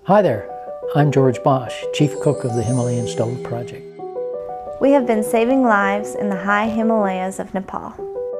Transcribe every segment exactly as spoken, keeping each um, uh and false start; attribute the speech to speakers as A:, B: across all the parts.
A: Hi there, I'm George Bosch, Chief Cook of the Himalayan Stove Project.
B: We have been saving lives in the High Himalayas of Nepal.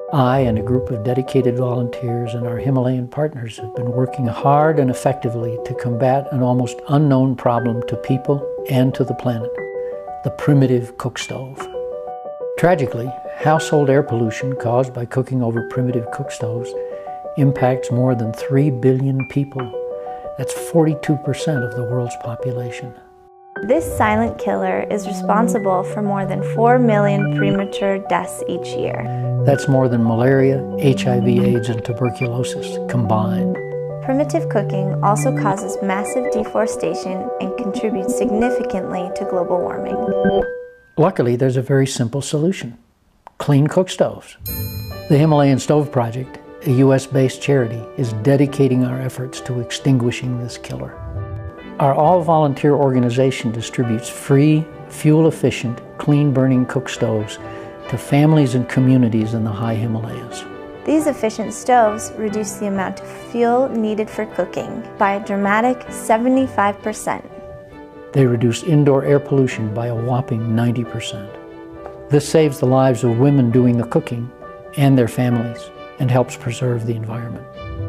A: I and a group of dedicated volunteers and our Himalayan partners have been working hard and effectively to combat an almost unknown problem to people and to the planet, the primitive cook stove. Tragically, household air pollution caused by cooking over primitive cook stoves impacts more than three billion people. That's forty-two percent of the world's population.
B: This silent killer is responsible for more than four million premature deaths each year.
A: That's more than malaria, H I V AIDS, and tuberculosis combined.
B: Primitive cooking also causes massive deforestation and contributes significantly to global warming.
A: Luckily, there's a very simple solution: clean cook stoves. The Himalayan Stove Project, a U S based charity, is dedicating our efforts to extinguishing this killer. Our all-volunteer organization distributes free, fuel-efficient, clean-burning cook stoves to families and communities in the High Himalayas.
B: These efficient stoves reduce the amount of fuel needed for cooking by a dramatic seventy-five percent.
A: They reduce indoor air pollution by a whopping ninety percent. This saves the lives of women doing the cooking and their families, and helps preserve the environment.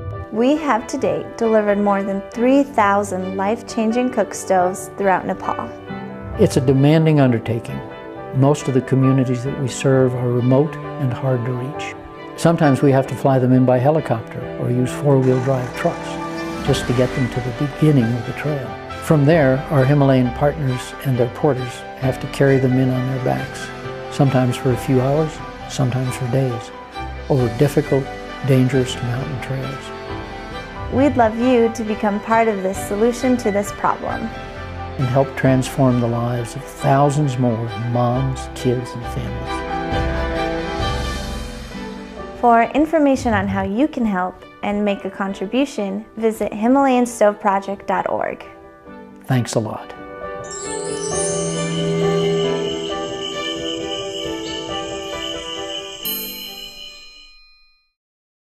B: We have to date delivered more than three thousand life-changing cook stoves throughout Nepal.
A: It's a demanding undertaking. Most of the communities that we serve are remote and hard to reach. Sometimes we have to fly them in by helicopter or use four-wheel drive trucks just to get them to the beginning of the trail. From there, our Himalayan partners and their porters have to carry them in on their backs, sometimes for a few hours, sometimes for days, over difficult, dangerous mountain trails.
B: We'd love you to become part of this solution to this problem
A: and help transform the lives of thousands more moms, kids, and families.
B: For information on how you can help and make a contribution, visit Himalayan Stove Project dot org.
A: Thanks a lot.